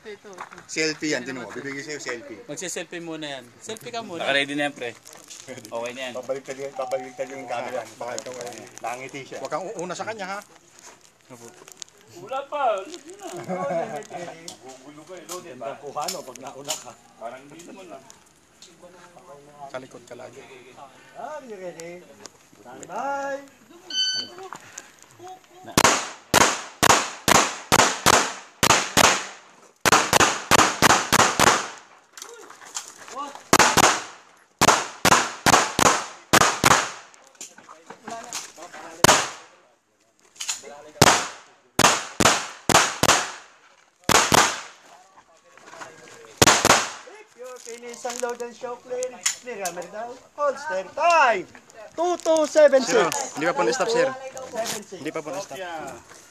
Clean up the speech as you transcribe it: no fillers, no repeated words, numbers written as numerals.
ito. Selfie yan, tinuha. Bibigay sa'yo selfie. Magsiselfie muna yan. Selfie ka muna. Naka-ready na yan, pre. Okay na yan. Babaliktad yung camera. Baka ikaw ay nangiti siya. Huwag kang uuna sa kanya, ha? Wala pa. Gugulo ka eh. Ganda ko ano pag nauna ka. Parang hindi naman ah. Sa likod ka lagi. Ah, you ready? Stand by! Finish ang load and show clear. Clear camera daw. Holster time. 2276. Hindi pa po na-stop, sir. 2276. Hindi pa po na-stop.